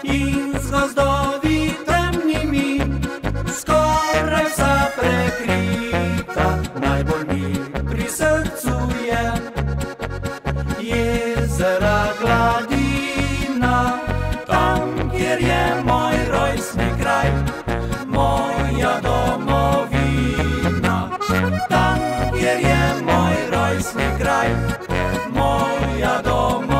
in z gozdovi temnimi skoraj vsa prekrita. Najbolj mi pri srcu je jezera gladina, tam, kjer je moj rojstni kraj, moja domovina. Tam, kjer je moj rojstni kraj, moja domovina.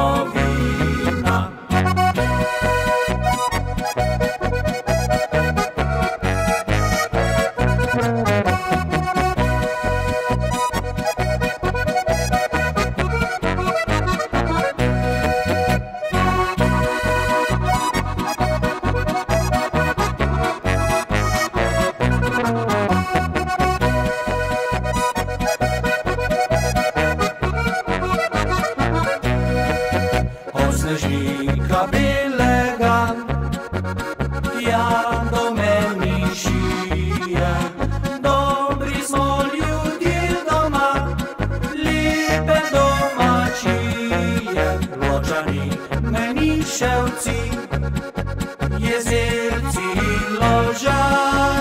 Snežnika belega, ja do meni šije. Dobri smo ljudje doma, lepe domačije. Ločani, Meniševci, Jezerci in Ložani.